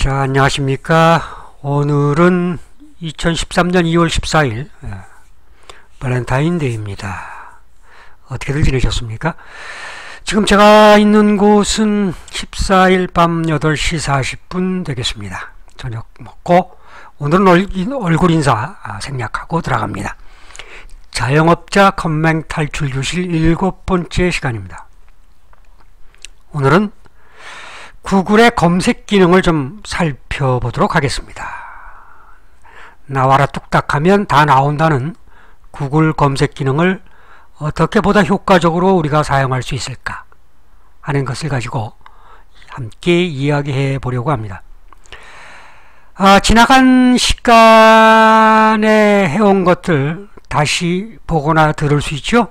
자, 안녕하십니까. 오늘은 2013년 2월 14일 발렌타인데이입니다. 어떻게들 지내셨습니까? 지금 제가 있는 곳은 14일 밤 8시 40분 되겠습니다. 저녁 먹고 오늘은 얼굴 인사 생략하고 들어갑니다. 자영업자 컴맹 탈출 교실 7번째 시간입니다. 오늘은 구글의 검색 기능을 좀 살펴보도록 하겠습니다. 나와라 뚝딱 하면 다 나온다는 구글 검색 기능을 어떻게 보다 효과적으로 우리가 사용할 수 있을까 하는 것을 가지고 함께 이야기해 보려고 합니다. 지나간 시간에 해온 것들 다시 보거나 들을 수 있죠.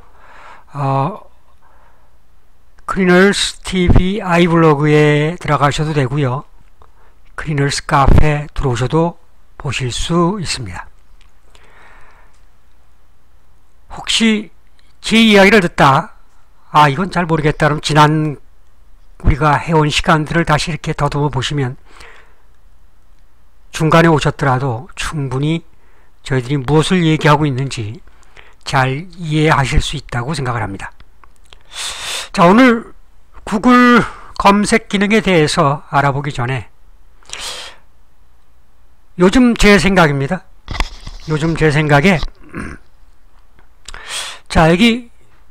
클리너스 TV 아이블로그에 들어가셔도 되고요. 클리너스 카페 들어오셔도 보실 수 있습니다. 혹시 제 이야기를 듣다 이건 잘 모르겠다 그럼 지난 우리가 해온 시간들을 다시 이렇게 더듬어 보시면 중간에 오셨더라도 충분히 저희들이 무엇을 얘기하고 있는지 잘 이해하실 수 있다고 생각을 합니다. 자, 오늘 구글 검색 기능에 대해서 알아보기 전에 요즘 제 생각입니다. 요즘 제 생각에 자, 여기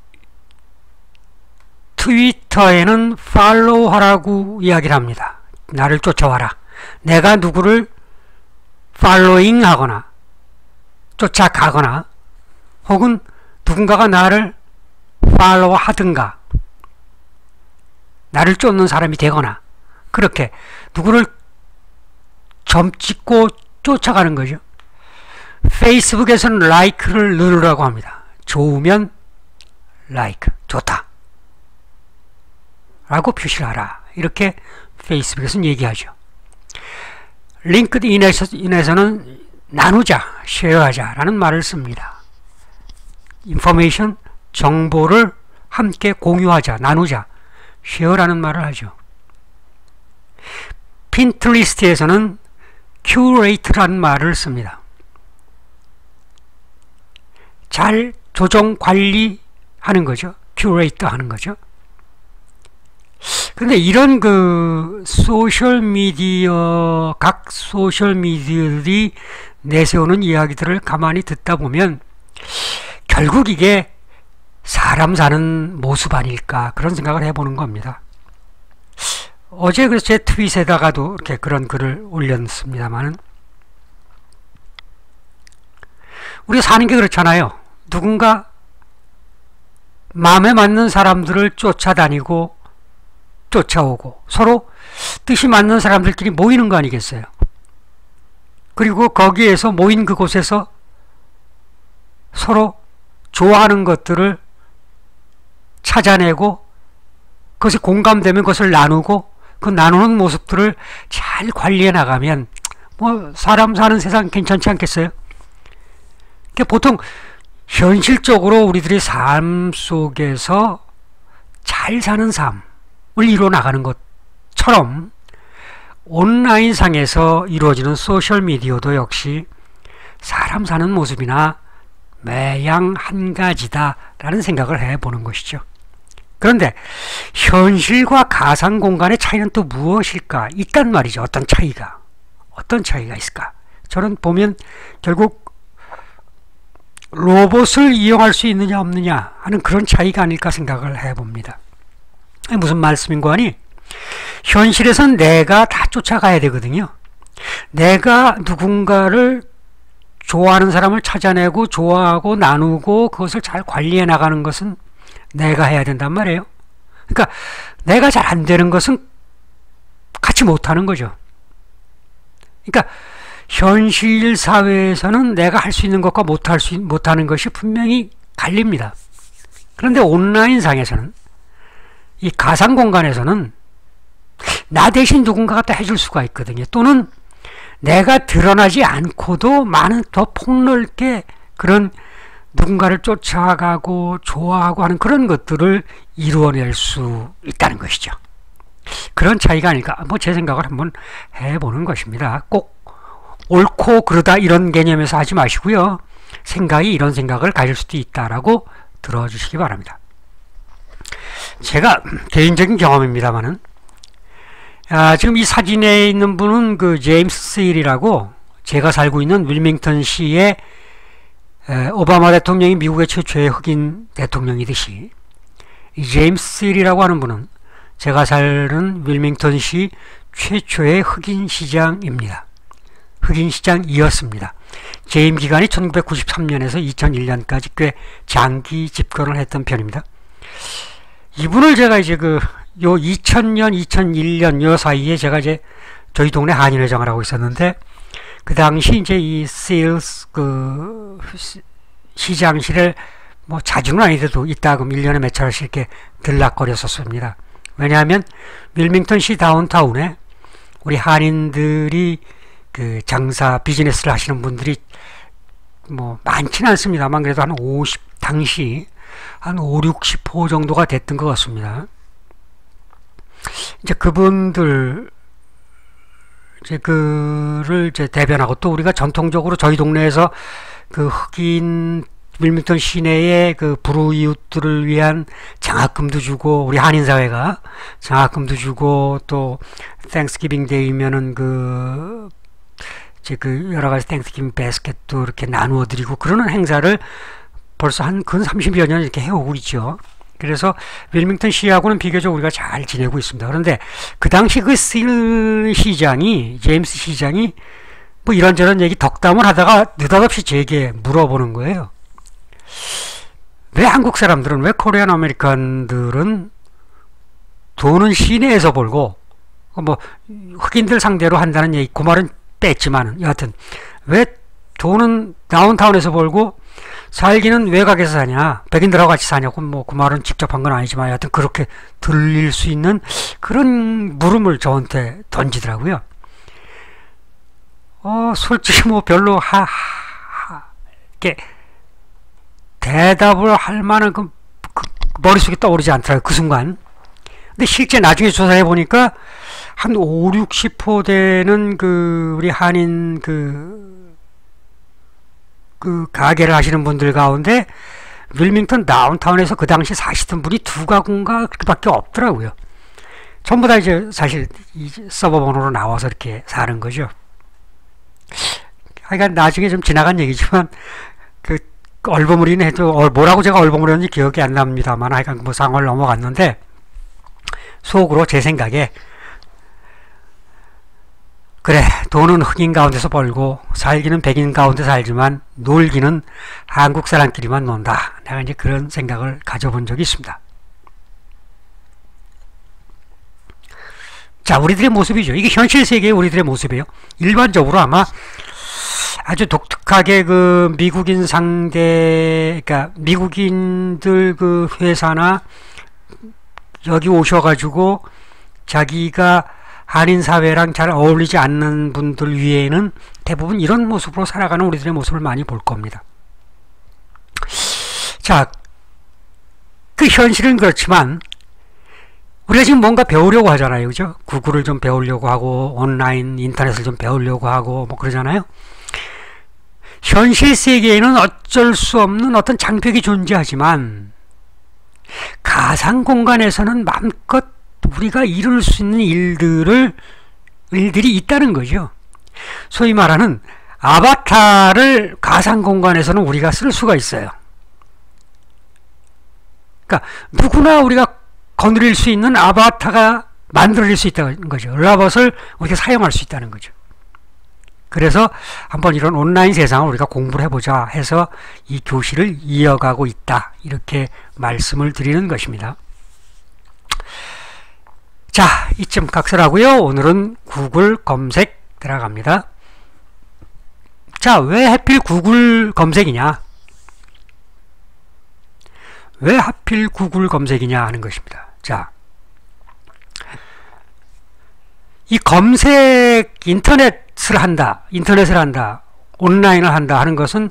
트위터에는 팔로우 하라고 이야기를 합니다. 나를 쫓아와라. 내가 누구를 팔로잉 하거나 쫓아가거나 혹은 누군가가 나를 팔로우 하든가 나를 쫓는 사람이 되거나 그렇게 누구를 점 찍고 쫓아가는 거죠. 페이스북에서는 라이크를 누르라고 합니다. 좋으면 라이크, 좋다 라고 표시를 하라. 이렇게 페이스북에서는 얘기하죠. 링크드인에서는 나누자, 쉐어하자 라는 말을 씁니다. 인포메이션, 정보를 함께 공유하자, 나누자, 쉐어라는 말을 하죠. 핀트리스트에서는 큐레이트라는 말을 씁니다. 잘 조정 관리하는 거죠. 큐레이트 하는 거죠. 근데 이런 소셜미디어, 각 소셜미디어들이 내세우는 이야기들을 가만히 듣다 보면 결국 이게 사람 사는 모습 아닐까 그런 생각을 해보는 겁니다. 어제 그래서 제 트윗에다가도 이렇게 그런 글을 올렸습니다만은 우리가 사는 게 그렇잖아요. 누군가 마음에 맞는 사람들을 쫓아다니고 쫓아오고 서로 뜻이 맞는 사람들끼리 모이는 거 아니겠어요? 그리고 거기에서 모인 그곳에서 서로 좋아하는 것들을 찾아내고 그것이 공감되면 그것을 나누고 그 나누는 모습들을 잘 관리해 나가면 뭐 사람 사는 세상 괜찮지 않겠어요? 그러니까 보통 현실적으로 우리들의 삶 속에서 잘 사는 삶을 이루어 나가는 것처럼 온라인상에서 이루어지는 소셜미디어도 역시 사람 사는 모습이나 매양 한 가지다 라는 생각을 해보는 것이죠. 그런데 현실과 가상 공간의 차이는 또 무엇일까? 있단 말이죠. 어떤 차이가 있을까? 저는 보면 결국 로봇을 이용할 수 있느냐 없느냐 하는 그런 차이가 아닐까 생각을 해봅니다. 무슨 말씀인고 하니 현실에선 내가 다 쫓아가야 되거든요. 내가 누군가를 좋아하는 사람을 찾아내고 좋아하고 나누고 그것을 잘 관리해 나가는 것은 내가 해야 된단 말이에요. 그러니까 내가 잘 안 되는 것은 같이 못하는 거죠. 그러니까 현실 사회에서는 내가 할 수 있는 것과 못하는 것이 분명히 갈립니다. 그런데 온라인상에서는 이 가상 공간에서는 나 대신 누군가가 또 해줄 수가 있거든요. 또는 내가 드러나지 않고도 많은 더 폭넓게 그런 누군가를 쫓아가고 좋아하고 하는 그런 것들을 이루어낼 수 있다는 것이죠. 그런 차이가 아닐까, 뭐 제 생각을 한번 해보는 것입니다. 꼭 옳고 그르다 이런 개념에서 하지 마시고요. 생각이 이런 생각을 가질 수도 있다라고 들어주시기 바랍니다. 제가 개인적인 경험입니다만은, 지금 이 사진에 있는 분은 그 제임스 힐이라고, 제가 살고 있는 윌밍턴시의 오바마 대통령이 미국의 최초의 흑인 대통령이듯이, 이 제임스 힐이라고 하는 분은 제가 사는 윌밍턴시 최초의 흑인 시장입니다. 흑인 시장이었습니다. 재임 기간이 1993년에서 2001년까지 꽤 장기 집권을 했던 편입니다. 이분을 제가 이제 요 2000년, 2001년 요 사이에 제가 이제 저희 동네 한인회장을 하고 있었는데, 그 당시 이제 이 세일스 시장실을 뭐 자주는 아니더라도 이따금 1년에 몇 차례씩 이렇게 들락거렸었습니다. 왜냐하면 윌밍턴시 다운타운에 우리 한인들이 그 장사 비즈니스를 하시는 분들이 뭐 많지는 않습니다만 그래도 한 50, 당시 한 5, 60호 정도가 됐던 것 같습니다. 이제 그분들 이제 그를 이제 대변하고, 또 우리가 전통적으로 저희 동네에서 그 흑인 윌밍턴 시내의 그 불우이웃들을 위한 장학금도 주고, 우리 한인사회가 장학금도 주고, 또 땡스기빙 데이면은 이제 여러가지 땡스기빙 바스켓도 이렇게 나누어 드리고 그러는 행사를 벌써 한 근 30여 년 이렇게 해오고 있죠. 그래서 윌밍턴 시하고는 비교적 우리가 잘 지내고 있습니다. 그런데 그 당시 그 실 시장이, 제임스 시장이 뭐 이런저런 얘기 덕담을 하다가 느닷없이 제게 물어보는 거예요. 왜 한국 사람들은, 왜 코리안 아메리칸들은 돈은 시내에서 벌고 뭐 흑인들 상대로 한다는 얘기, 그 말은 뺐지만 여하튼 왜 돈은 다운타운에서 벌고 살기는 외곽에서 사냐, 백인들하고 같이 사냐고, 뭐 그 말은 직접 한 건 아니지만 여하튼 그렇게 들릴 수 있는 그런 물음을 저한테 던지더라고요. 솔직히 뭐 별로 이렇게 대답을 할 만한 그 머릿속에 떠오르지 않더라고요, 그 순간. 근데 실제 나중에 조사해 보니까 한 5, 60호 되는 우리 한인 가게를 하시는 분들 가운데 윌밍턴 다운타운에서 그 당시 사시던 분이 2가구인가 그밖에 없더라고요. 전부 다 이제 사실 이 서버번호로 나와서 이렇게 사는 거죠. 하여간 나중에 좀 지나간 얘기지만 얼버무리는 해도 뭐라고 제가 얼버무렸는지 기억이 안 납니다만, 하여간 뭐 상황을 넘어갔는데, 속으로 제 생각에 그래, 돈은 흑인 가운데서 벌고 살기는 백인 가운데 살지만 놀기는 한국 사람끼리만 논다. 내가 이제 그런 생각을 가져본 적이 있습니다. 자, 우리들의 모습이죠. 이게 현실 세계의 우리들의 모습이에요. 일반적으로 아마 아주 독특하게 미국인 상대, 그러니까 미국인들 회사나 여기 오셔가지고 자기가 한인 사회랑 잘 어울리지 않는 분들 위에는 대부분 이런 모습으로 살아가는 우리들의 모습을 많이 볼 겁니다. 자, 그 현실은 그렇지만 우리가 지금 뭔가 배우려고 하잖아요, 그죠? 구글을 좀 배우려고 하고 온라인 인터넷을 좀 배우려고 하고 뭐 그러잖아요. 현실 세계에는 어쩔 수 없는 어떤 장벽이 존재하지만 가상 공간에서는 마음껏 우리가 이룰 수 있는 일들이 있다는 거죠. 소위 말하는 아바타를 가상 공간에서는 우리가 쓸 수가 있어요. 그러니까 누구나 우리가 거느릴 수 있는 아바타가 만들어질 수 있다는 거죠. 로봇을 우리가 사용할 수 있다는 거죠. 그래서 한번 이런 온라인 세상을 우리가 공부를 해보자 해서 이 교실을 이어가고 있다, 이렇게 말씀을 드리는 것입니다. 자, 이쯤 각설하고요. 오늘은 구글 검색 들어갑니다. 자, 왜 하필 구글 검색이냐? 왜 하필 구글 검색이냐 하는 것입니다. 자, 이 검색, 인터넷을 한다, 온라인을 한다 하는 것은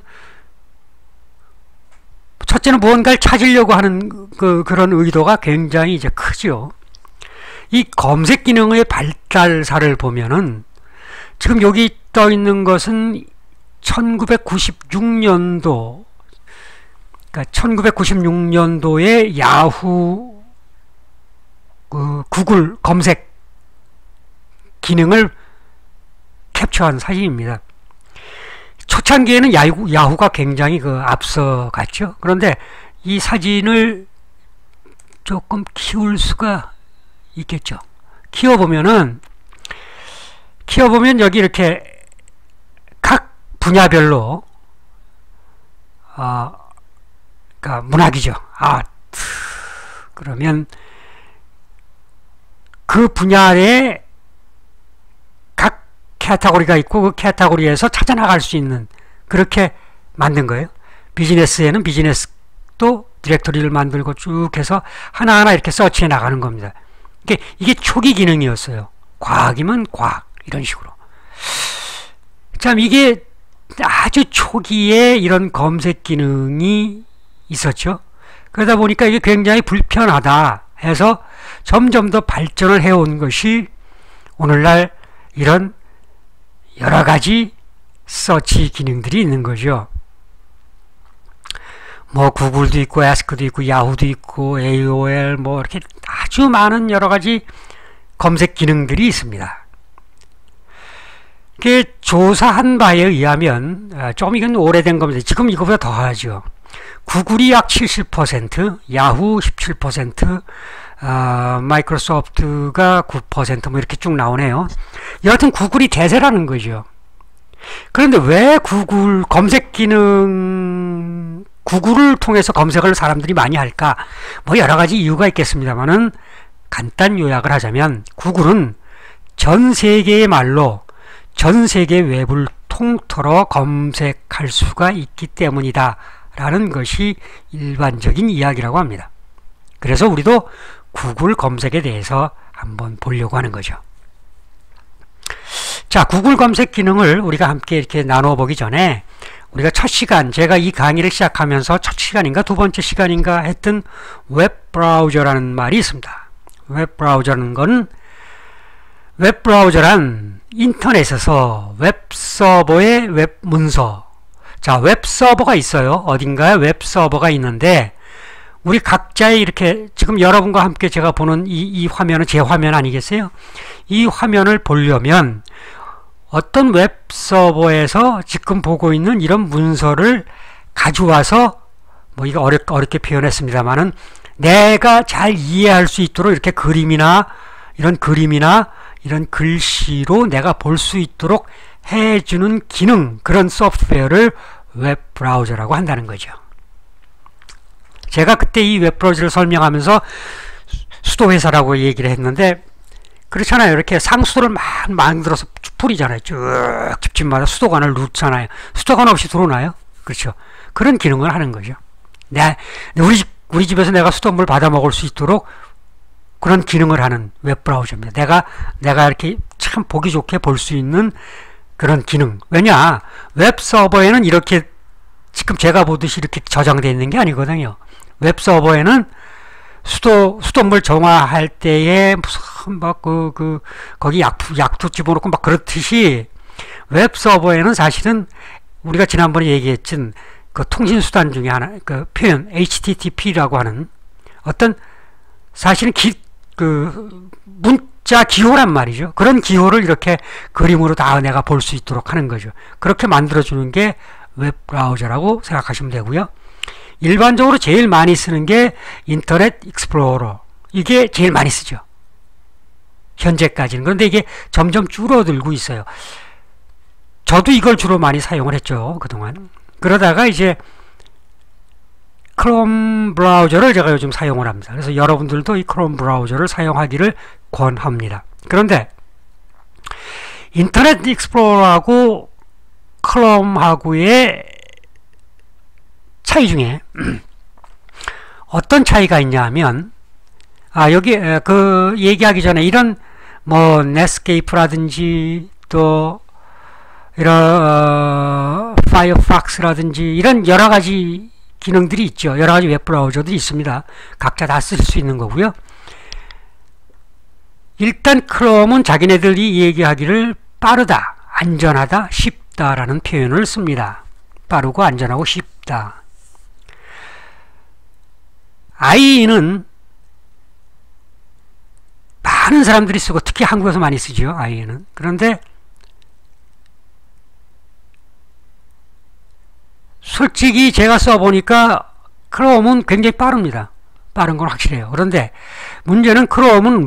첫째는 무언가를 찾으려고 하는 그런 의도가 굉장히 이제 크죠. 이 검색 기능의 발달사를 보면은 지금 여기 떠 있는 것은 1996년도, 그러니까 1996년도에 야후 구글 검색 기능을 캡처한 사진입니다. 초창기에는 야후가 굉장히 앞서갔죠. 그런데 이 사진을 조금 키울 수가 있겠죠. 키워보면 여기 이렇게 각 분야별로 그러니까 문학이죠. 아트. 그러면 그 분야에 각 카테고리가 있고 그 카테고리에서 찾아나갈 수 있는, 그렇게 만든 거예요. 비즈니스에는 비즈니스도 디렉토리를 만들고 쭉 해서 하나하나 이렇게 서치해 나가는 겁니다. 이게 초기 기능이었어요. 과학이면 과학, 이런 식으로. 참, 이게 아주 초기에 이런 검색 기능이 있었죠. 그러다 보니까 이게 굉장히 불편하다 해서 점점 더 발전을 해온 것이 오늘날 이런 여러 가지 서치 기능들이 있는 거죠. 뭐 구글도 있고 애스크도 있고 야후도 있고 AOL 뭐 이렇게 아주 많은 여러 가지 검색 기능들이 있습니다. 이게 조사한 바에 의하면 좀 이건 오래된 겁니다. 지금 이거보다 더 하죠. 구글이 약 70%, 야후 17%, 마이크로소프트가 9% 뭐 이렇게 쭉 나오네요. 여하튼 구글이 대세라는 거죠. 그런데 왜 구글 검색 기능, 구글을 통해서 검색을 사람들이 많이 할까? 뭐 여러 가지 이유가 있겠습니다만은 간단 요약을 하자면 구글은 전 세계의 말로 전 세계 웹을 통틀어 검색할 수가 있기 때문이다 라는 것이 일반적인 이야기라고 합니다. 그래서 우리도 구글 검색에 대해서 한번 보려고 하는 거죠. 자, 구글 검색 기능을 우리가 함께 이렇게 나눠 보기 전에 우리가 첫 시간, 제가 이 강의를 시작하면서 첫 시간인가 두 번째 시간인가 했던 웹브라우저라는 말이 있습니다. 웹브라우저란 인터넷에서 웹서버의 웹문서, 자, 웹서버가 있어요. 어딘가에 웹서버가 있는데 우리 각자의 이렇게 지금 여러분과 함께 제가 보는 이 화면은 제 화면 아니겠어요? 이 화면을 보려면 어떤 웹서버에서 지금 보고 있는 이런 문서를 가져와서, 뭐 이거 어렵게 표현했습니다만은 내가 잘 이해할 수 있도록 이렇게 그림이나 이런 글씨로 내가 볼 수 있도록 해주는 기능, 그런 소프트웨어를 웹브라우저라고 한다는 거죠. 제가 그때 이 웹브라우저를 설명하면서 수도회사라고 얘기를 했는데, 그렇잖아요. 이렇게 상수도를 막 만들어서 뿌리잖아요. 쭉 집집마다 수도관을 넣잖아요. 수도관 없이 들어오나요? 그렇죠. 그런 기능을 하는 거죠. 우리 집에서 내가 수돗물 받아 먹을 수 있도록 그런 기능을 하는 웹브라우저입니다. 내가 이렇게 참 보기 좋게 볼 수 있는 그런 기능. 왜냐? 웹서버에는 이렇게 지금 제가 보듯이 이렇게 저장되어 있는 게 아니거든요. 웹서버에는 수돗물 정화할 때에 무슨 거기 약도 집어넣고 막 그렇듯이 웹서버에는 사실은 우리가 지난번에 얘기했던 그 통신수단 중에 하나, 그 표현 HTTP라고 하는 어떤 사실은 문자 기호란 말이죠. 그런 기호를 이렇게 그림으로 다 내가 볼 수 있도록 하는 거죠. 그렇게 만들어주는 게 웹브라우저라고 생각하시면 되고요. 일반적으로 제일 많이 쓰는 게 인터넷 익스플로러. 이게 제일 많이 쓰죠. 현재까지는. 그런데 이게 점점 줄어들고 있어요. 저도 이걸 주로 많이 사용을 했죠. 그동안. 그러다가 이제 크롬 브라우저를 제가 요즘 사용을 합니다. 그래서 여러분들도 이 크롬 브라우저를 사용하기를 권합니다. 그런데 인터넷 익스플로러하고 크롬하고의 차이 중에 어떤 차이가 있냐 하면, 여기 얘기하기 전에 이런 뭐 넷스케이프라든지 또 이런 파이어폭스라든지 이런 여러 가지 기능들이 있죠. 여러 가지 웹브라우저들이 있습니다. 각자 다 쓸 수 있는 거고요. 일단 크롬은 자기네들이 얘기하기를 빠르다, 안전하다, 쉽다라는 표현을 씁니다. 빠르고 안전하고 쉽다. IE는 많은 사람들이 쓰고 특히 한국에서 많이 쓰죠. IE는. 그런데 솔직히 제가 써보니까 크롬은 굉장히 빠릅니다. 빠른 건 확실해요. 그런데 문제는 크롬은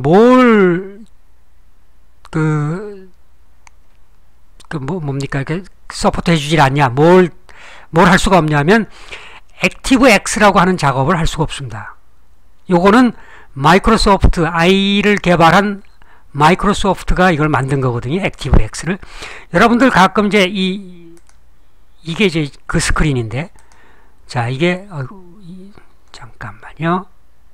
뭡니까? 이렇게 서포트 해주질 않냐? 뭘 할 수가 없냐면, 액티브엑스라고 하는 작업을 할 수가 없습니다. 요거는 마이크로소프트, IE를 개발한 마이크로소프트가 이걸 만든 거거든요. 액티브엑스를. 여러분들 가끔 이제 이게 이제 그 스크린인데, 자, 이게, 잠깐만요.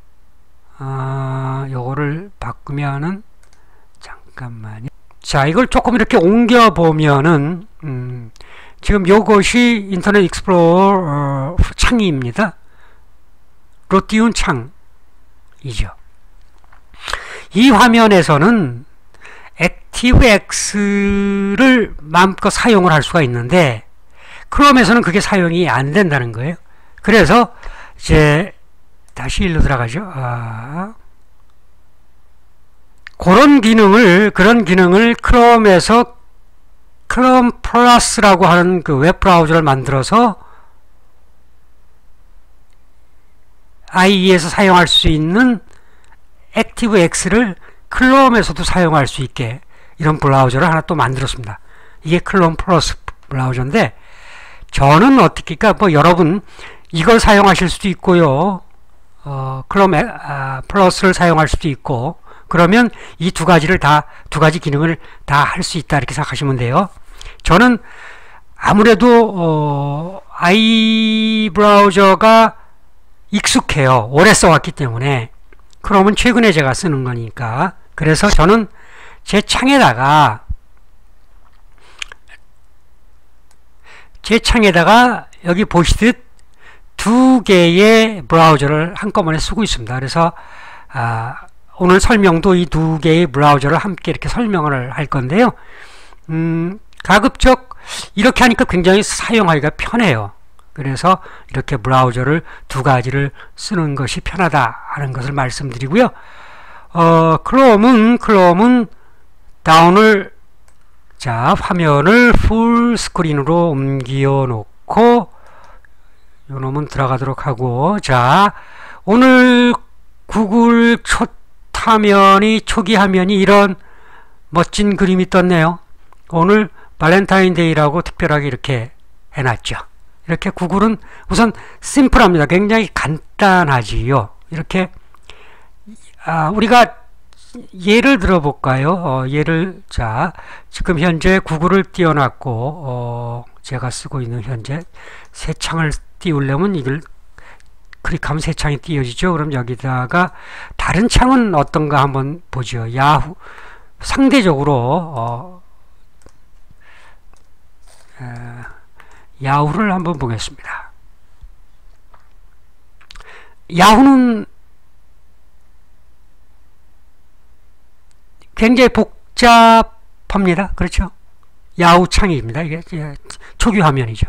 요거를 바꾸면은, 잠깐만요. 자, 이걸 조금 이렇게 옮겨보면은, 지금 요것이 인터넷 익스플로러 창입니다. 로 띄운 창이죠. 이 화면에서는 액티브엑스를 마음껏 사용을 할 수가 있는데, 크롬에서는 그게 사용이 안 된다는 거예요. 그래서 이제 다시 일로 들어가죠. 그런 기능을 크롬에서 크롬 플러스라고 하는 그 웹브라우저를 만들어서 IE에서 사용할 수 있는 액티브엑스를 크롬에서도 사용할 수 있게 이런 브라우저를 하나 또 만들었습니다. 이게 크롬 플러스 브라우저인데, 저는 어떻게, 그러니까 여러분 이걸 사용하실 수도 있고요. 크롬 플러스를 사용할 수도 있고, 그러면 이 두 가지 기능을 다 할 수 있다 이렇게 생각하시면 돼요. 저는 아무래도 IE 브라우저가 익숙해요. 오래 써왔기 때문에. 크롬은 최근에 제가 쓰는 거니까. 그래서 저는 제 창에다가 여기 보시듯 두 개의 브라우저를 한꺼번에 쓰고 있습니다. 그래서 오늘 설명도 이 두 개의 브라우저를 함께 이렇게 설명을 할 건데요. 가급적 이렇게 하니까 굉장히 사용하기가 편해요. 그래서 이렇게 브라우저를 두 가지를 쓰는 것이 편하다 하는 것을 말씀드리고요. 크롬은 화면을 풀 스크린으로 옮겨 놓고 요놈은 들어가도록 하고, 자, 오늘 구글 초기 화면이 이런 멋진 그림이 떴네요. 오늘 발렌타인데이라고 특별하게 이렇게 해놨죠. 이렇게 구글은 우선 심플합니다. 굉장히 간단하지요. 이렇게 우리가 예를 들어볼까요? 자, 지금 현재 구글을 띄워놨고 제가 쓰고 있는 현재 새 창을 띄우려면 이걸 클릭하면 새 창이 띄워지죠. 그럼 여기다가 다른 창은 어떤가 한번 보죠. 야후, 상대적으로 야후를 한번 보겠습니다. 야후는 굉장히 복잡합니다. 그렇죠? 야후 창입니다. 이게 초기 화면이죠.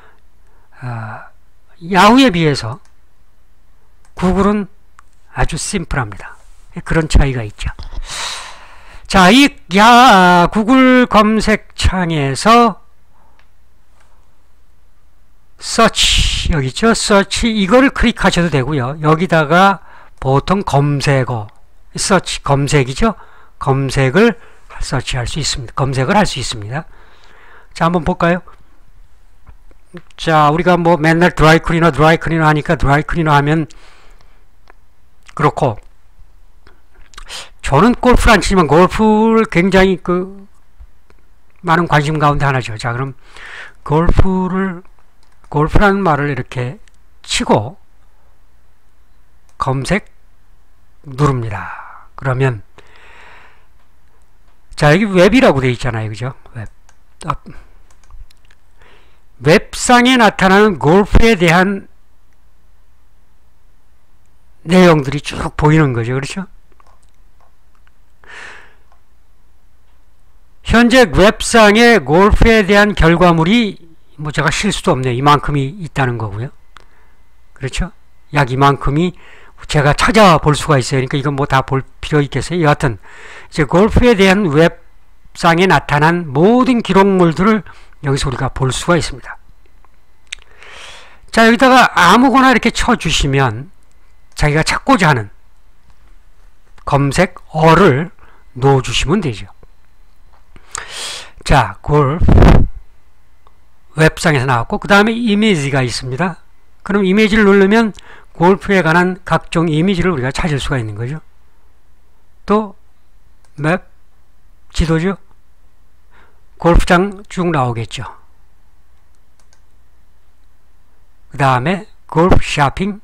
야후에 비해서 구글은 아주 심플합니다. 그런 차이가 있죠. 자, 이 구글 검색창에서 서치, 여기 있죠? 서치, 이거를 클릭하셔도 되고요. 여기다가 보통 검색어, 서치, 검색이죠? 검색을 서치할 수 있습니다. 검색을 할 수 있습니다. 자, 한번 볼까요? 자, 우리가 뭐 맨날 드라이클리너 하니까 드라이클리너 하면 그렇고, 저는 골프를 안 치지만 골프를 굉장히 많은 관심 가운데 하나죠. 자, 그럼 골프라는 말을 이렇게 치고 검색 누릅니다. 그러면 자, 여기 웹이라고 되어 있잖아요. 그죠? 웹상에 나타나는 골프에 대한 내용들이 쭉 보이는 거죠. 그렇죠? 현재 웹상에 골프에 대한 결과물이 뭐 제가 실 수도 없네요. 이만큼이 있다는 거고요. 그렇죠? 약 이만큼이 제가 찾아볼 수가 있어요. 그러니까 이건 뭐 다 볼 필요 있겠어요? 여하튼 이제 골프에 대한 웹상에 나타난 모든 기록물들을 여기서 우리가 볼 수가 있습니다. 자, 여기다가 아무거나 이렇게 쳐주시면 자기가 찾고자 하는 검색어를 넣어주시면 되죠. 자, 골프 웹상에서 나왔고 그 다음에 이미지가 있습니다. 그럼 이미지를 누르면 골프에 관한 각종 이미지를 우리가 찾을 수가 있는 거죠. 또 맵, 지도죠. 골프장 쭉 나오겠죠. 그 다음에 골프 쇼핑,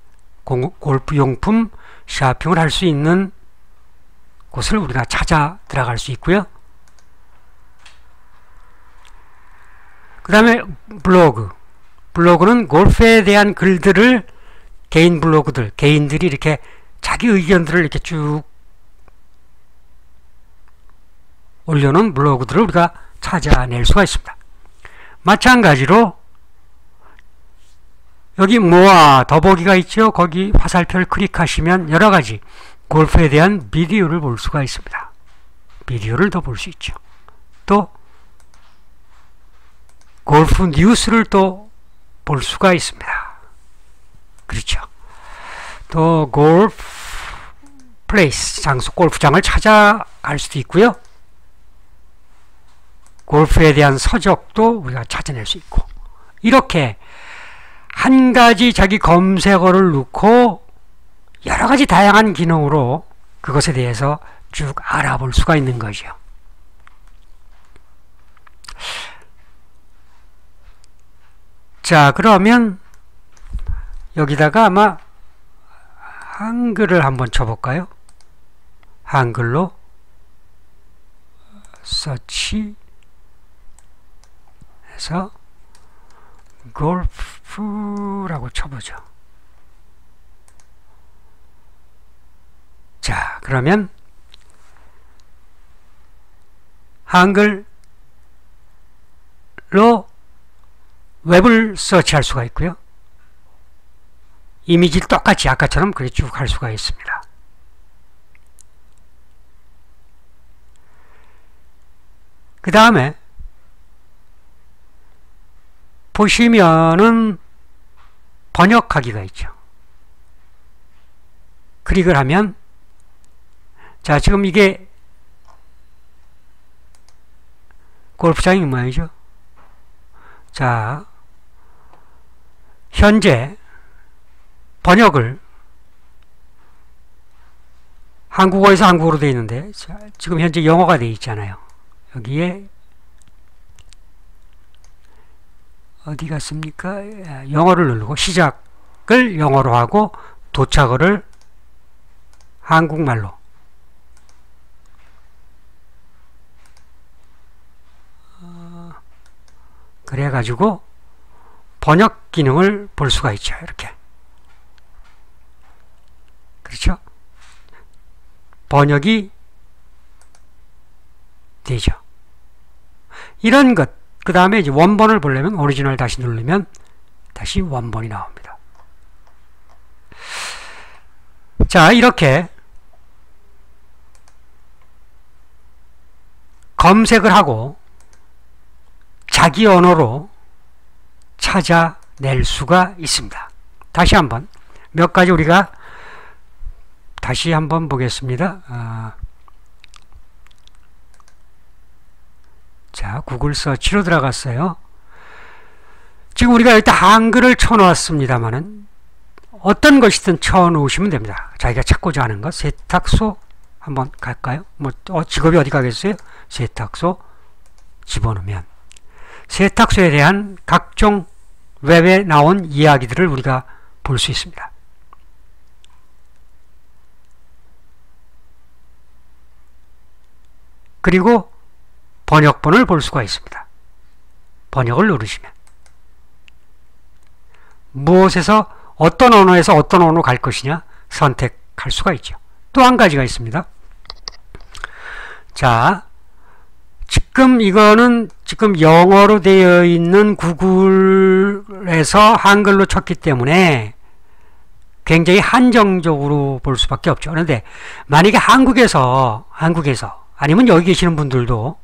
골프용품 쇼핑을 할 수 있는 곳을 우리가 찾아 들어갈 수 있고요. 그 다음에 블로그. 블로그는 골프에 대한 글들을 개인 블로그들, 개인들이 이렇게 자기 의견들을 이렇게 쭉 올려놓은 블로그들을 우리가 찾아낼 수가 있습니다. 마찬가지로 여기 모아 더보기가 있죠. 거기 화살표를 클릭하시면 여러가지 골프에 대한 비디오를 볼 수가 있습니다. 비디오를 더 볼 수 있죠. 또 골프 뉴스를 또 볼 수가 있습니다. 그렇죠. 또 골프 플레이스, 장소, 골프장을 찾아갈 수도 있고요. 골프에 대한 서적도 우리가 찾아낼 수 있고, 이렇게 한 가지 자기 검색어를 넣고 여러 가지 다양한 기능으로 그것에 대해서 쭉 알아볼 수가 있는 거죠. 자, 그러면 여기다가 아마 한글을 한번 쳐볼까요? 한글로 서치 해서 골프라고 쳐보죠. 자, 그러면 한글로 웹을 서치할 수가 있고요. 이미지를 똑같이 아까처럼 그렇게 쭉 할 수가 있습니다. 그 다음에 보시면은 번역하기가 있죠. 클릭을 하면, 자, 지금 이게 골프장이 모양이죠. 자, 현재 번역을 한국어에서 한국어로 되어 있는데, 자, 지금 현재 영어가 되어 있잖아요. 여기에 어디 갔습니까? 영어를 누르고 시작을 영어로 하고 도착어를 한국말로, 그래가지고 번역 기능을 볼 수가 있죠. 이렇게. 그렇죠? 번역이 되죠. 이런 것. 그 다음에 이제 원본을 보려면 오리지널 다시 누르면 다시 원본이 나옵니다. 자, 이렇게 검색을 하고 자기 언어로 찾아낼 수가 있습니다. 다시 한번 몇 가지 우리가 다시 한번 보겠습니다. 자, 구글 서치로 들어갔어요. 지금 우리가 일단 한글을 쳐놓았습니다만은 어떤 것이든 쳐놓으시면 됩니다. 자기가 찾고자 하는 것. 세탁소 한번 갈까요? 뭐 직업이 어디 가겠어요? 세탁소 집어넣으면 세탁소에 대한 각종 웹에 나온 이야기들을 우리가 볼 수 있습니다. 그리고 번역본을 볼 수가 있습니다. 번역을 누르시면 무엇에서 어떤 언어에서 어떤 언어로 갈 것이냐 선택할 수가 있죠. 또 한 가지가 있습니다. 자, 지금 이거는 지금 영어로 되어 있는 구글에서 한글로 쳤기 때문에 굉장히 한정적으로 볼 수밖에 없죠. 그런데 만약에 한국에서 아니면 여기 계시는 분들도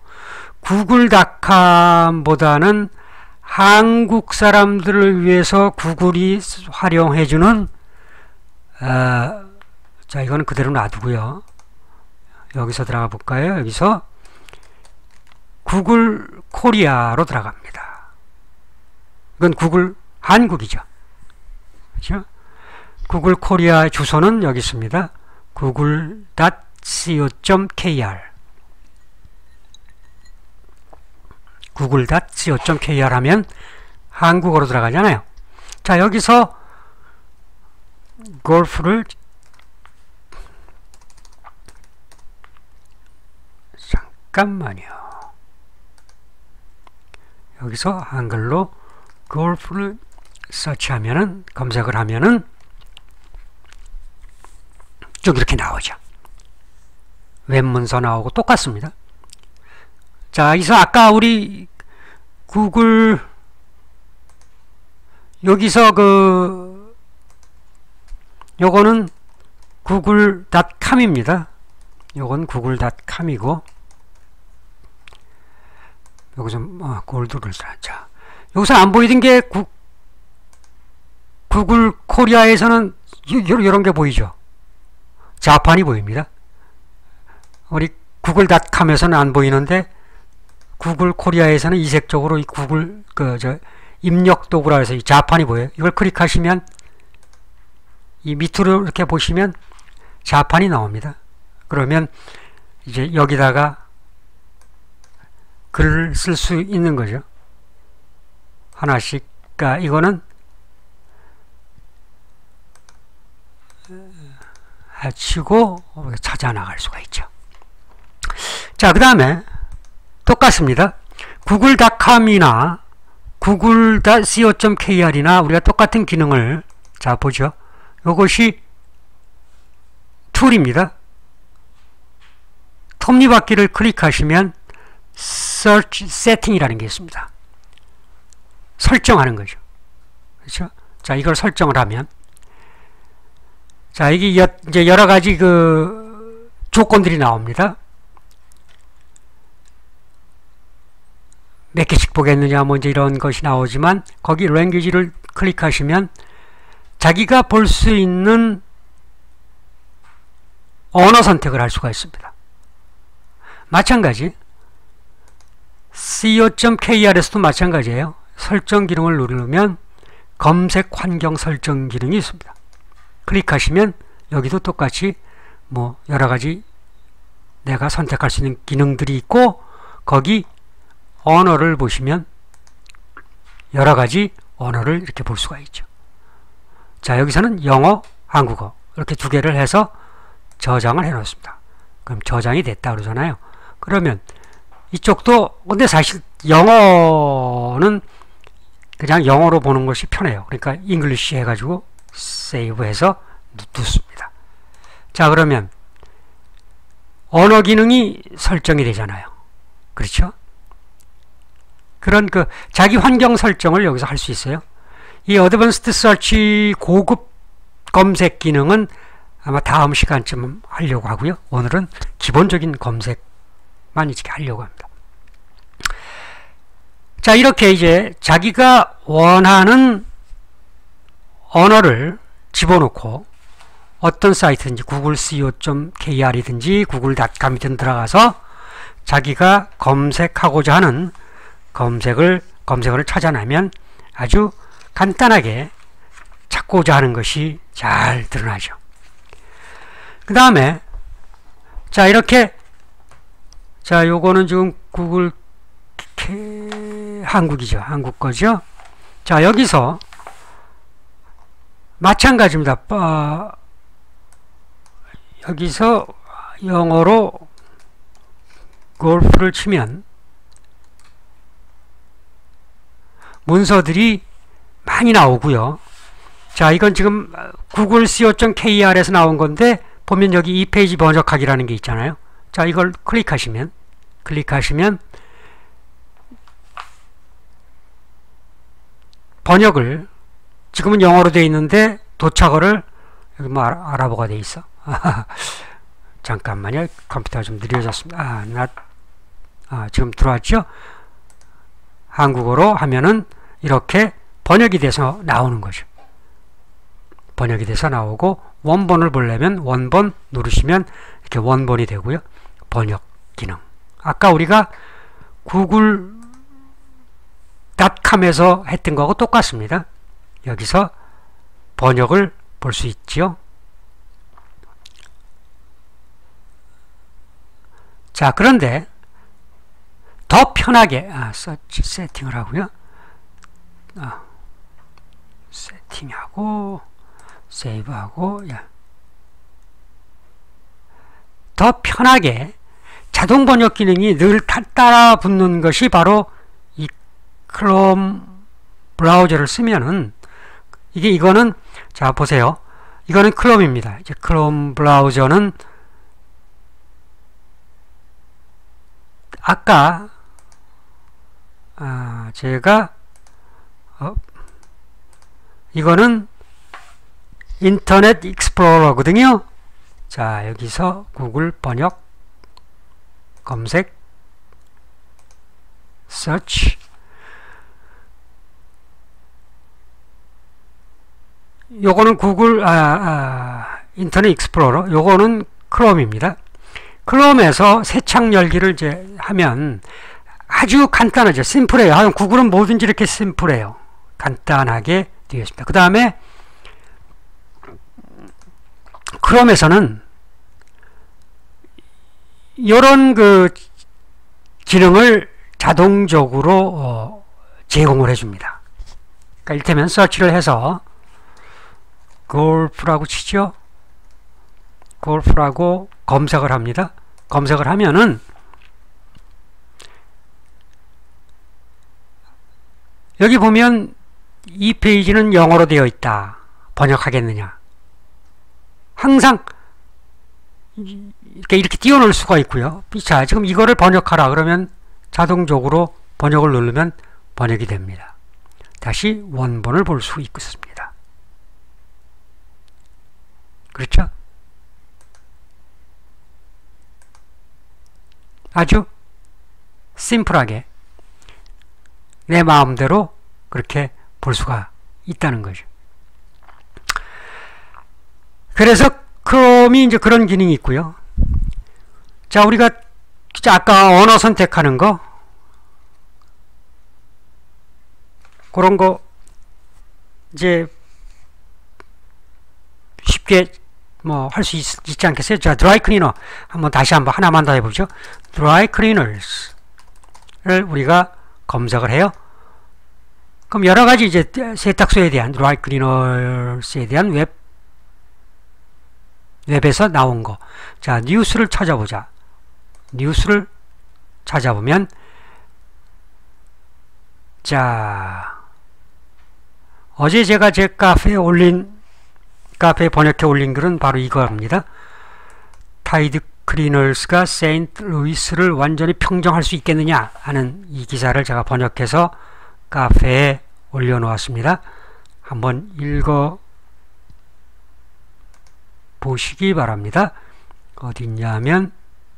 구글닷컴보다는 한국 사람들을 위해서 구글이 활용해주는 자, 이거는 그대로 놔두고요. 여기서 들어가 볼까요? 여기서 구글 코리아로 들어갑니다. 이건 구글 한국이죠. 그렇죠? 구글 코리아 주소는 여기 있습니다. google.co.kr google.co.kr 하면 한국어로 들어가잖아요. 자, 여기서 골프를 잠깐만요. 여기서 한글로 골프를 서치하면은, 검색을 하면은 쭉 이렇게 나오죠. 웹문서 나오고 똑같습니다. 자, 여기서 아까 우리 구글 여기서 요거는 google.com입니다. 요건 google.com이고 여기서 골드를 자, 여기서 안 보이던 게 구글 코리아에서는 이런 게 보이죠. 자판이 보입니다. 우리 구글닷컴에서는 안 보이는데 구글 코리아에서는 이색적으로 이 구글 입력 도구라 해서 이 자판이 보여요. 이걸 클릭하시면 이 밑으로 이렇게 보시면 자판이 나옵니다. 그러면 이제 여기다가 글을 쓸 수 있는 거죠. 하나씩. 그러니까 이거는 해치고 찾아 나갈 수가 있죠. 자, 그 다음에 똑같습니다. 구글닷컴이나 google.co.kr이나 우리가 똑같은 기능을 자 보죠. 이것이 툴입니다. 톱니바퀴를 클릭하시면 Search Setting이라는 게 있습니다. 설정하는 거죠. 그렇죠? 자, 이걸 설정을 하면 자, 이게 이제 여러 가지 조건들이 나옵니다. 몇 개씩 보겠느냐, 뭐 이제 이런 것이 나오지만 거기 랭귀지를 클릭하시면 자기가 볼 수 있는 언어 선택을 할 수가 있습니다. 마찬가지 co.kr에서도 마찬가지예요. 설정 기능을 누르면 검색 환경 설정 기능이 있습니다. 클릭하시면 여기도 똑같이 뭐 여러 가지 내가 선택할 수 있는 기능들이 있고 거기 언어를 보시면 여러 가지 언어를 이렇게 볼 수가 있죠. 자, 여기서는 영어, 한국어 이렇게 두 개를 해서 저장을 해 놓습니다. 그럼 저장이 됐다 그러잖아요. 그러면 이쪽도 근데 사실 영어는 그냥 영어로 보는 것이 편해요. 그러니까 잉글리시 해가지고 세이브해서 눕습니다. 자, 그러면 언어 기능이 설정이 되잖아요. 그렇죠? 그런 자기 환경 설정을 여기서 할 수 있어요. 이 어드밴스드 서치 고급 검색 기능은 아마 다음 시간쯤 하려고 하고요. 오늘은 기본적인 검색만 이렇게 하려고 합니다. 자, 이렇게 이제 자기가 원하는 언어를 집어넣고 어떤 사이트든지 구글 co.kr이든지 구글닷컴이든 들어가서 자기가 검색하고자 하는 검색어를 찾아내면 아주 간단하게 찾고자 하는 것이 잘 드러나죠. 그 다음에 자, 이렇게 자, 요거는 지금 구글 한국이죠. 한국 거죠. 자, 여기서 마찬가지입니다. 여기서 영어로 골프를 치면 문서들이 많이 나오고요. 자, 이건 지금 구글 co.kr에서 나온 건데 보면 여기 이 페이지 번역하기라는 게 있잖아요. 자, 이걸 클릭하시면 번역을 지금은 영어로 되어 있는데 도착어를 여기 뭐 아랍어가 되어 있어. 잠깐만요. 컴퓨터가 좀 느려졌습니다. 지금 들어왔죠? 한국어로 하면은 이렇게 번역이 돼서 나오는 거죠. 번역이 돼서 나오고 원본을 보려면 원본 누르시면 이렇게 원본이 되고요. 번역 기능. 아까 우리가 구글.com에서 했던 거하고 똑같습니다. 여기서 번역을 볼 수 있죠. 자, 그런데 더 편하게 서치 세팅을 하고요. 세팅하고 세이브하고 더 편하게 자동 번역 기능이 늘 따라 붙는 것이 바로 이 크롬 브라우저를 쓰면은 이거는 자 보세요. 이거는 크롬입니다. 이제 크롬 브라우저는 아까 제가 이거는 인터넷 익스플로러거든요. 자, 여기서 구글 번역 검색 search 요거는 구글 인터넷 익스플로러, 요거는 크롬입니다. 크롬에서 새 창 열기를 이제 하면 아주 간단하죠. 심플해요. 구글은 뭐든지 이렇게 심플해요. 간단하게 되어 있습니다. 그 다음에 크롬에서는 이런 그 기능을 자동적으로 제공을 해줍니다. 그러니까 이를테면 서치를 해서 골프라고 치죠. 골프라고 검색을 합니다. 검색을 하면은 여기 보면 이 페이지는 영어로 되어 있다. 번역하겠느냐. 항상 이렇게 띄워놓을 수가 있고요. 자, 지금 이거를 번역하라 그러면 자동적으로 번역을 누르면 번역이 됩니다. 다시 원본을 볼 수 있습니다. 그렇죠? 아주 심플하게 내 마음대로 그렇게 볼 수가 있다는 거죠. 그래서 크롬이 이제 그런 기능이 있고요. 자, 우리가 아까 언어 선택하는 거 그런 거 이제 쉽게 뭐 할 수 있지 않겠어요? 자, 드라이 클리너 다시 한번 하나만 더 해보죠. 드라이 클리너스를 우리가 검색을 해요. 그럼 여러 가지 이제 세탁소에 대한 드라이 클리너스에 대한 웹에서 나온 거. 자, 뉴스를 찾아보자. 뉴스를 찾아보면 자, 어제 제가 제 카페에 번역해 올린 글은 바로 이거입니다. 타이드 클리너스가 세인트루이스를 완전히 평정할 수 있겠느냐 하는 이 기사를 제가 번역해서 카페에 올려놓았습니다. 한번 읽어 보시기 바랍니다. 어디 있냐면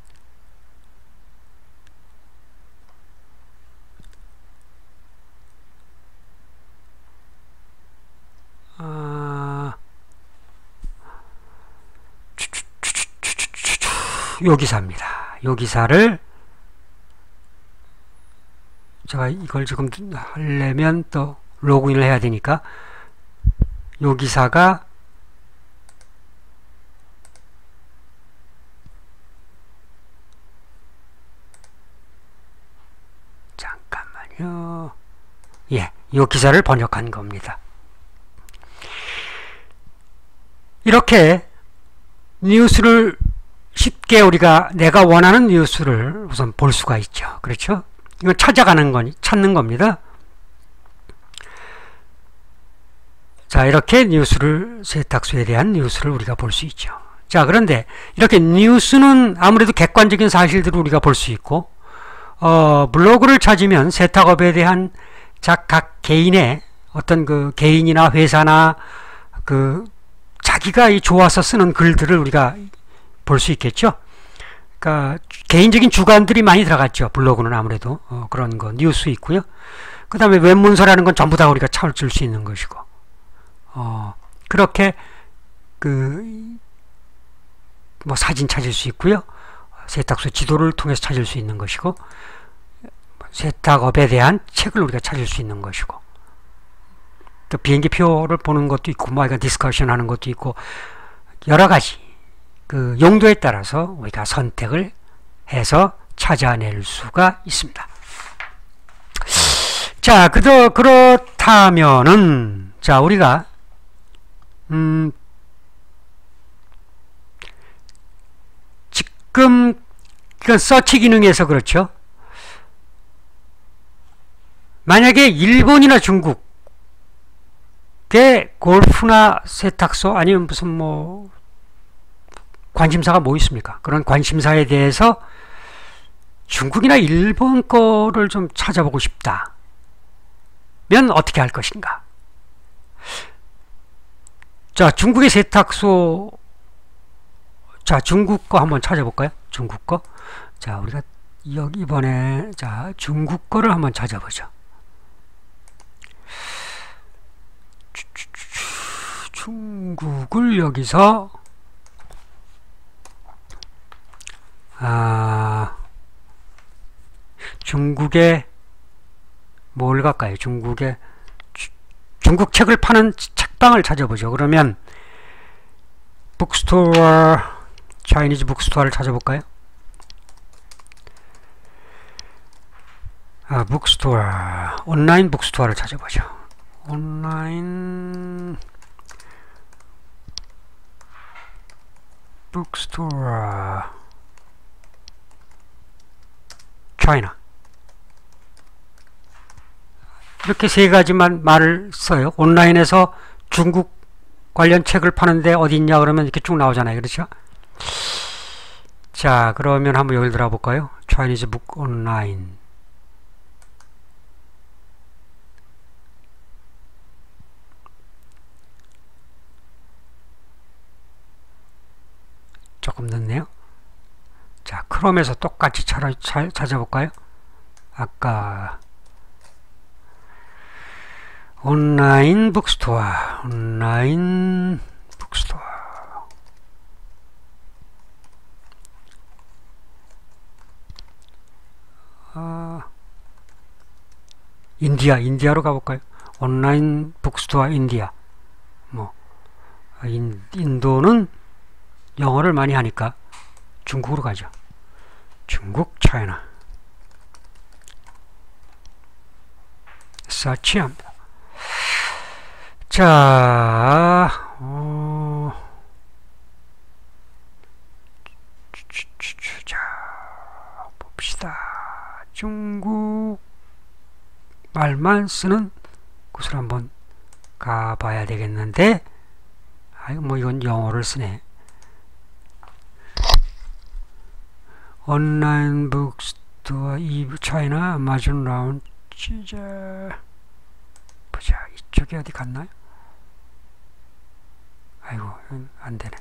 요 기사입니다. 요 기사를 제가 이걸 지금 하려면 또 로그인을 해야 되니까 요 기사가 잠깐만요. 예, 요 기사를 번역한 겁니다. 이렇게 뉴스를 쉽게 우리가 내가 원하는 뉴스를 우선 볼 수가 있죠. 그렇죠? 이건 찾는 겁니다. 자, 이렇게 세탁소에 대한 뉴스를 우리가 볼 수 있죠. 자, 그런데 이렇게 뉴스는 아무래도 객관적인 사실들을 우리가 볼 수 있고, 블로그를 찾으면 세탁업에 대한 각 개인의 어떤 그 개인이나 회사나 그 자기가 좋아서 쓰는 글들을 우리가 볼 수 있겠죠. 그러니까 개인적인 주관들이 많이 들어갔죠. 블로그는 아무래도 그런 거 뉴스 있고요. 그 다음에 웹문서라는 건 전부 다 우리가 찾을 수 있는 것이고 그렇게 그 뭐 사진 찾을 수 있고요. 세탁소 지도를 통해서 찾을 수 있는 것이고 세탁업에 대한 책을 우리가 찾을 수 있는 것이고 또 비행기 표를 보는 것도 있고 뭐 이거 디스커션 하는 것도 있고 여러 가지 그 용도에 따라서 우리가 선택을 해서 찾아낼 수가 있습니다. 자, 그렇다면은 자, 우리가 지금 그 서치 기능에서 그렇죠. 만약에 일본이나 중국의 골프나 세탁소 아니면 무슨 뭐 관심사가 뭐 있습니까? 그런 관심사에 대해서 중국이나 일본 거를 좀 찾아보고 싶다. 면 어떻게 할 것인가? 자, 중국의 세탁소 자, 중국 거 한번 찾아볼까요? 중국 거. 자, 우리가 이번에 자, 중국 거를 한번 찾아보죠. 중국을 여기서 중국에 뭘 갈까요? 중국에 중국 책을 파는 책방을 찾아보죠. 그러면 북스토어 차이니즈 북스토어를 찾아볼까요? 북스토어 온라인 북스토어를 찾아보죠. 온라인 북스토어 차이나 이렇게 세 가지만 말을 써요. 온라인에서 중국 관련 책을 파는데 어디 있냐 그러면 이렇게 쭉 나오잖아요. 그렇죠? 자, 그러면 한번 여기 들어가 볼까요? Chinese Book Online. 조금 늦네요. 자, 크롬에서 똑같이 찾아볼까요? 아까 온라인 북스토어, 온라인 북스토어. 인디아로 가볼까요? 온라인 북스토어 인디아. 뭐 인도는 영어를 많이 하니까 중국으로 가죠. 중국, 차이나. 서치합니다. 자, 자, 봅시다. 중국 말만 쓰는 곳을 한번 가봐야 되겠는데, 아이고, 뭐 이건 영어를 쓰네. 온라인 북스토어, 이브 차이나, 아마존 라운지, 보자. 이쪽이 어디 갔나요? 아이고, 안 되네.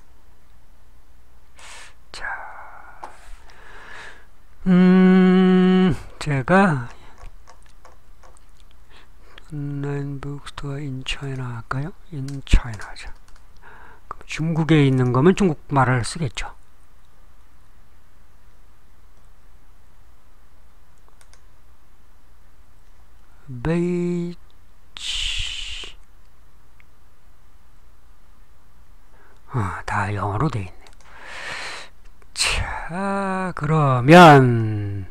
자, 제가 온라인 북스토어 in China 할까요? in China 하자. 그럼 중국에 있는 거면 중국말을 쓰겠죠. 베이지 다 영어로 돼 있네. 자, 그러면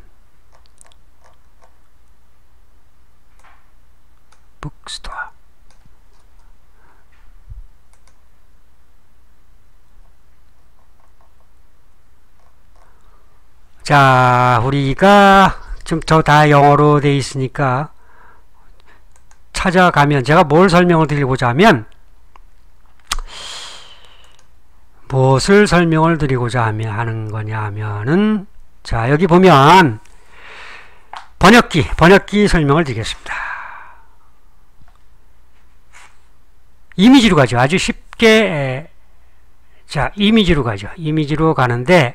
북스토어. 자, 우리가 지금 저 다 영어로 돼 있으니까 찾아가면 제가 뭘 설명을 드리고자 하면 무엇을 설명을 드리고자 하는 거냐 하면은 자, 여기 보면 번역기 설명을 드리겠습니다. 이미지로 가죠. 아주 쉽게 자, 이미지로 가죠. 이미지로 가는데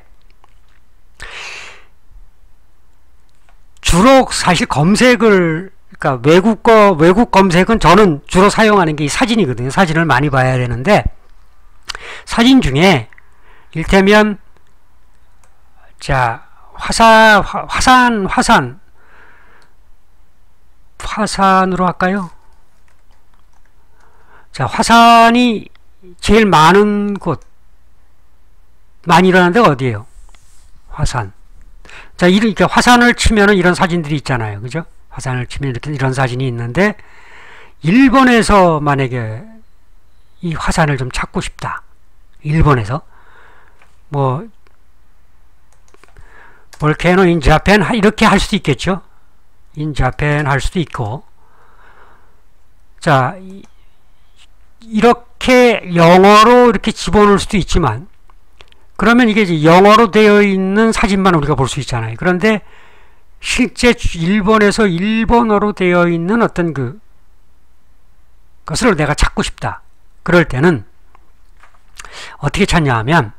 주로 사실 검색을 그러니까 외국 검색은 저는 주로 사용하는 게 이 사진이거든요. 사진을 많이 봐야 되는데 사진 중에 일테면 자, 화산으로 할까요? 자, 화산이 제일 많은 곳, 많이 일어나는 데가 어디예요? 화산. 자, 이렇게 화산을 치면은 이런 사진들이 있잖아요. 그죠? 화산을 치면 이렇게 이런 사진이 있는데, 일본에서 만약에 이 화산을 좀 찾고 싶다. 일본에서. 뭐, 볼케노 인 자펜 이렇게 할 수도 있겠죠. 인 자펜 할 수도 있고. 자, 이렇게 영어로 이렇게 집어넣을 수도 있지만 그러면 이게 이제 영어로 되어 있는 사진만 우리가 볼 수 있잖아요. 그런데 실제 일본에서 일본어로 되어 있는 어떤 것을 내가 찾고 싶다. 그럴 때는 어떻게 찾냐 하면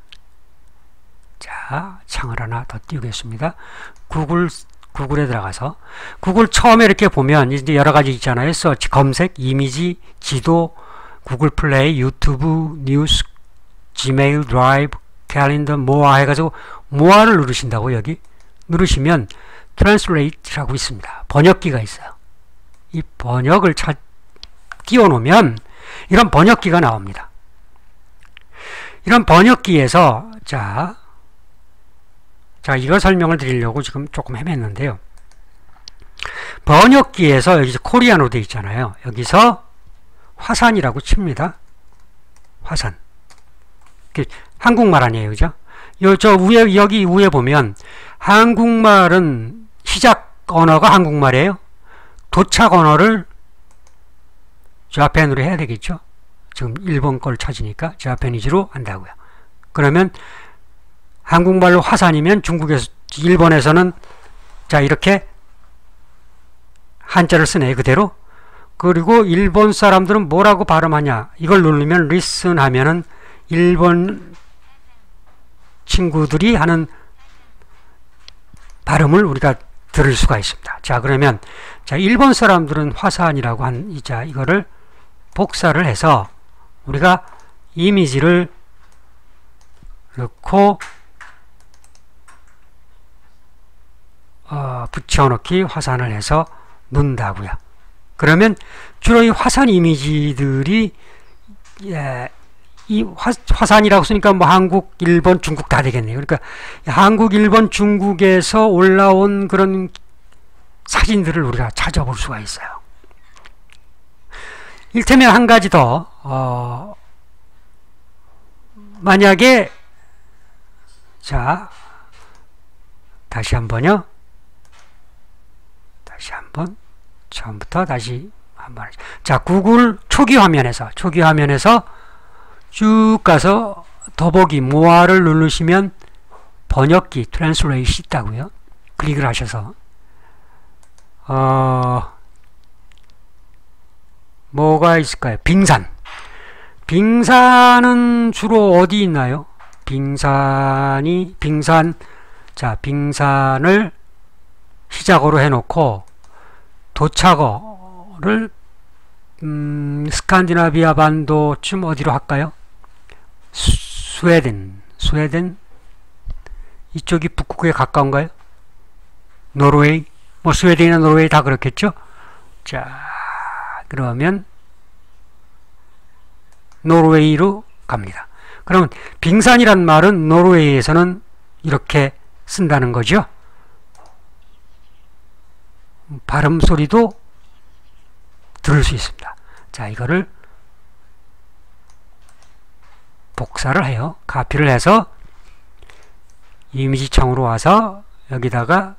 자, 창을 하나 더 띄우겠습니다. 구글에 들어가서 구글 처음에 이렇게 보면 이제 여러 가지 있잖아요. 서치, 검색, 이미지, 지도, 구글 플레이, 유튜브, 뉴스, 지메일, 드라이브, 캘린더, 모아 해가지고 모아를 누르신다고 여기 누르시면 트랜슬레이트라고 있습니다. 번역기가 있어요. 이 번역을 띄워놓으면 이런 번역기가 나옵니다. 이런 번역기에서 자 이거 설명을 드리려고 지금 조금 헤맸는데요. 번역기에서 여기서 코리안으로 되어 있잖아요. 여기서 화산이라고 칩니다. 화산. 한국말 아니에요. 그죠? 여기 위에 보면 한국말은 시작 언어가 한국말이에요. 도착 언어를 자펜으로 해야 되겠죠? 지금 일본 걸 찾으니까 자페니즈로 한다고요. 그러면 한국말로 화산이면 일본에서는 자 이렇게 한자를 쓰네 그대로. 그리고 일본 사람들은 뭐라고 발음하냐 이걸 누르면 listen 하면은 일본 친구들이 하는 발음을 우리가 들을 수가 있습니다. 자 그러면 자 일본 사람들은 화산이라고 자 이거를 복사를 해서 우리가 이미지를 넣고 붙여넣기 화산을 해서 넣는다고요. 그러면 주로 이 화산 이미지들이 이 화산이라고 쓰니까 뭐 한국, 일본, 중국 다 되겠네요. 그러니까 한국, 일본, 중국에서 올라온 그런 사진들을 우리가 찾아볼 수가 있어요. 일테면 한 가지 더 만약에 자 다시 한번요. 다시 한번 처음부터 다시 한번 자 구글 초기 화면에서 쭉 가서 더보기 모아를 누르시면 번역기 트랜슬레이트 있다고요. 클릭을 하셔서 뭐가 있을까요? 빙산은 주로 어디 있나요? 빙산을 시작으로 해놓고 도착어를 스칸디나비아 반도쯤 어디로 할까요? 스웨덴 이쪽이 북극에 가까운가요? 노르웨이 뭐 스웨덴이나 노르웨이 다 그렇겠죠? 자 그러면 노르웨이로 갑니다. 그러면 빙산이란 말은 노르웨이에서는 이렇게 쓴다는 거죠. 발음 소리도 들을 수 있습니다. 자, 이거를 복사를 해요. 카피를 해서 이미지 창으로 와서 여기다가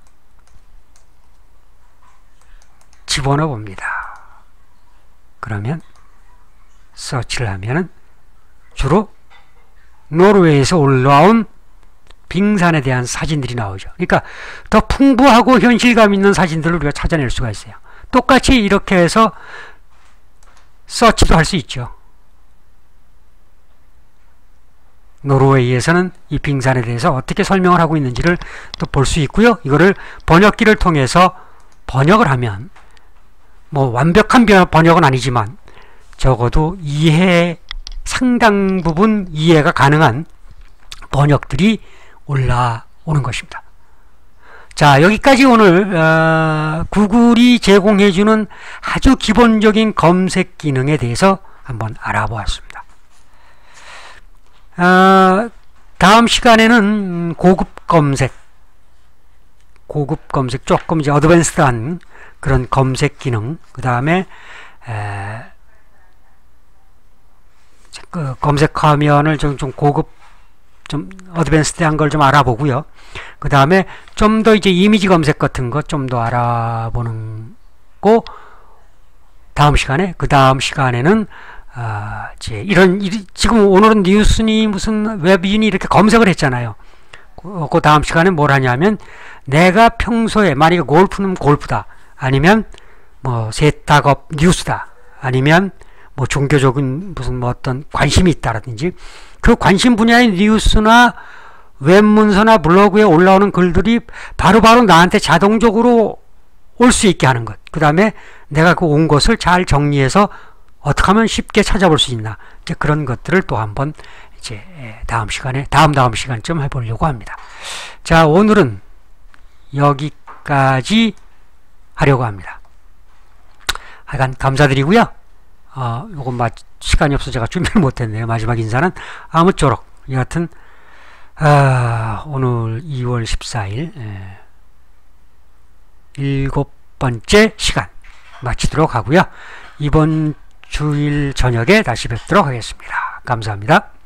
집어넣어 봅니다. 그러면 서치를 하면은 주로 노르웨이에서 올라온 빙산에 대한 사진들이 나오죠. 그러니까 더 풍부하고 현실감 있는 사진들을 우리가 찾아낼 수가 있어요. 똑같이 이렇게 해서 서치도 할 수 있죠. 노르웨이에서는 이 빙산에 대해서 어떻게 설명을 하고 있는지를 또 볼 수 있고요. 이거를 번역기를 통해서 번역을 하면 뭐 완벽한 번역은 아니지만 적어도 상당 부분 이해가 가능한 번역들이 올라오는 것입니다. 자, 여기까지 오늘 구글이 제공해주는 아주 기본적인 검색 기능에 대해서 한번 알아보았습니다. 다음 시간에는 고급 검색 조금 이제 어드밴스드한 그런 검색 기능, 그 다음에 그 검색 화면을 좀 고급, 좀 어드밴스드한 걸 좀 알아보고요. 그 다음에 좀 더 이제 이미지 검색 같은 것 좀 더 알아보는 거 그 다음 시간에는 이제 지금 오늘은 뉴스니 무슨 웹이니 이렇게 검색을 했잖아요. 그 다음 시간에 뭘 하냐면, 내가 평소에 만약에 골프는 골프다, 아니면 뭐 세탁업 뉴스다, 아니면 뭐 종교적인 무슨 뭐 어떤 관심이 있다라든지, 그 관심 분야의 뉴스나 웹문서나 블로그에 올라오는 글들이 바로바로 나한테 자동적으로 올 수 있게 하는 것, 그 다음에 내가 그 온 것을 잘 정리해서 어떻게 하면 쉽게 찾아볼 수 있나, 이제 그런 것들을 또 한번 이제 다음 시간쯤 해보려고 합니다. 자, 오늘은 여기까지 하려고 합니다. 하여간 감사드리고요. 요건 시간이 없어서 제가 준비를 못했네요. 마지막 인사는 아무쪼록 여하튼 오늘 2월 14일 7번째 시간 마치도록 하고요. 이번 주일 저녁에 다시 뵙도록 하겠습니다. 감사합니다.